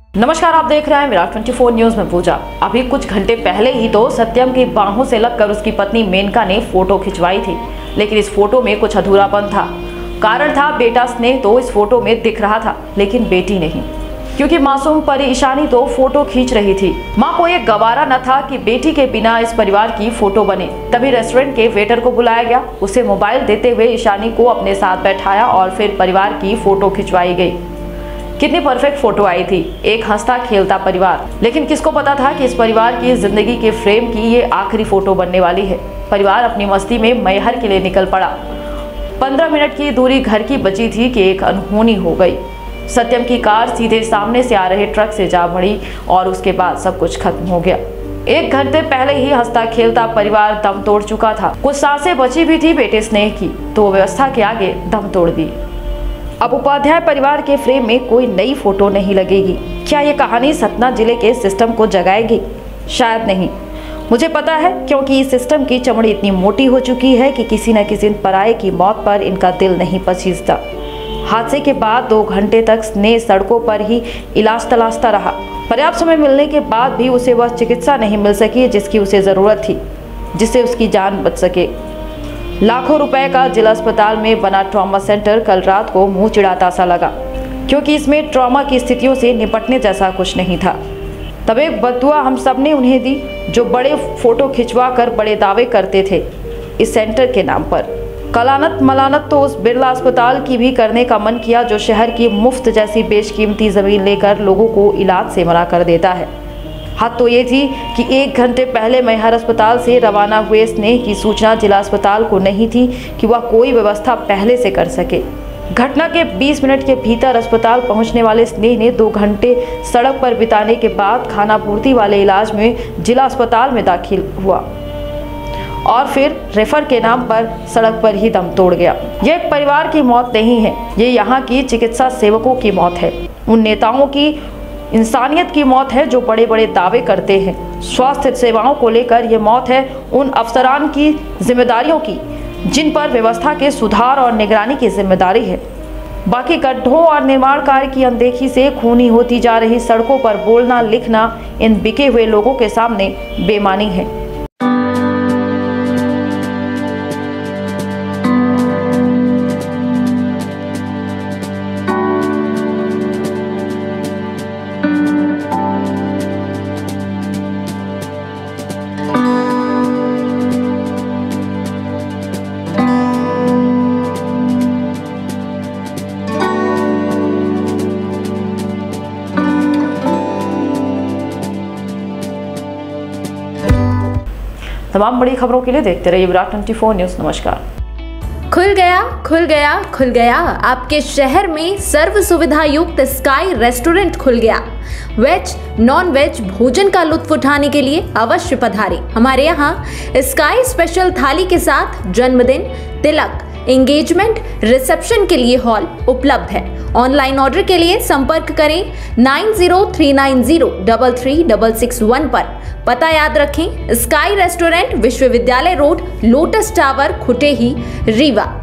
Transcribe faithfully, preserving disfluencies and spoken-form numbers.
नमस्कार, आप देख रहे हैं विराट चौबीस न्यूज में पूजा। अभी कुछ घंटे पहले ही तो सत्यम की बाहों से लगकर उसकी पत्नी मेनका ने फोटो खिंचवाई थी, लेकिन इस फोटो में कुछ अधूरापन था। कारण था बेटा स्नेह तो इस फोटो में दिख रहा था, लेकिन बेटी नहीं, क्योंकि मासूम परी ईशानी तो फोटो खींच रही थी। माँ को ये गवारा न था कि बेटी के बिना इस परिवार की फोटो बने। तभी रेस्टोरेंट के वेटर को बुलाया गया, उसे मोबाइल देते हुए ईशानी को अपने साथ बैठाया और फिर परिवार की फोटो खिंचवाई गई। कितनी परफेक्ट फोटो आई थी, एक हंसता खेलता परिवार। लेकिन किसको पता था कि इस परिवार की जिंदगी के फ्रेम की ये आखिरी फोटो बनने वाली है। परिवार अपनी मस्ती में मैहर के लिए निकल पड़ा। पंद्रह मिनट की दूरी घर की बची थी कि एक अनहोनी हो गई। सत्यम की कार सीधे सामने से आ रहे ट्रक से जा बढ़ी और उसके बाद सब कुछ खत्म हो गया। एक घंटे पहले ही हंसता खेलता परिवार दम तोड़ चुका था। कुछ सांसें बची भी थी बेटे स्नेह की, तो व्यवस्था के आगे दम तोड़ दी। अब उपाध्याय परिवार के फ्रेम में कोई नई फोटो नहीं लगेगी। क्या ये कहानी सतना जिले के सिस्टम को जगाएगी? शायद नहीं। मुझे पता है, क्योंकि इस सिस्टम की चमड़ी इतनी मोटी हो चुकी है कि किसी न किसी पराये की मौत पर इनका दिल नहीं पसीजता। हादसे के बाद दो घंटे तक स्नेह सड़कों पर ही इलाज तलाशता रहा। पर्याप्त समय मिलने के बाद भी उसे वह चिकित्सा नहीं मिल सकी जिसकी उसे जरूरत थी, जिससे उसकी जान बच सके। लाखों रुपए का जिला अस्पताल में बना ट्रॉमा सेंटर कल रात को मुंह चिढ़ाता सा लगा, क्योंकि इसमें ट्रॉमा की स्थितियों से निपटने जैसा कुछ नहीं था। तब एक बददुआ हम सब ने उन्हें दी, जो बड़े फोटो खिंचवा कर बड़े दावे करते थे इस सेंटर के नाम पर। कलानत मलानत तो उस बिरला अस्पताल की भी करने का मन किया, जो शहर की मुफ्त जैसी बेशकीमती जमीन लेकर लोगों को इलाज से मना कर देता है। हद तो ये थी कि एक घंटे पहले मैहर अस्पताल से रवाना हुए स्नेह की सूचना जिला अस्पताल को नहीं थी कि वह कोई व्यवस्था पहले से कर सके। घटना के बीस मिनट के भीतर अस्पताल पहुंचने वाले स्नेह ने दो घंटे सड़क पर बिताने के बाद खानापूर्ति वाले इलाज में जिला अस्पताल में दाखिल हुआ और फिर रेफर के नाम पर सड़क पर ही दम तोड़ गया। ये एक परिवार की मौत नहीं है, ये यहाँ की चिकित्सा सेवकों की मौत है। उन नेताओं की इंसानियत की मौत है जो बड़े बड़े दावे करते हैं। स्वास्थ्य सेवाओं को लेकर यह मौत है उन अफसरान की जिम्मेदारियों की, जिन पर व्यवस्था के सुधार और निगरानी की जिम्मेदारी है। बाकी गड्ढों और निर्माण कार्य की अनदेखी से खूनी होती जा रही सड़कों पर बोलना लिखना इन बिके हुए लोगों के सामने बेमानी है। तमाम बड़ी खबरों के लिए देखते रहिए विराट चौबीस न्यूज। नमस्कार। खुल गया खुल गया खुल गया आपके शहर में सर्व सुविधा युक्त स्काई रेस्टोरेंट खुल गया। वेज नॉन वेज भोजन का लुत्फ उठाने के लिए अवश्य पधारें। हमारे यहाँ स्काई स्पेशल थाली के साथ जन्मदिन, तिलक, एंगेजमेंट, रिसेप्शन के लिए हॉल उपलब्ध है। ऑनलाइन ऑर्डर के लिए संपर्क करें nine zero three nine zero double three double six one पर। पता याद रखें, स्काई रेस्टोरेंट, विश्वविद्यालय road, lotus tower, Khutehi, Rewa.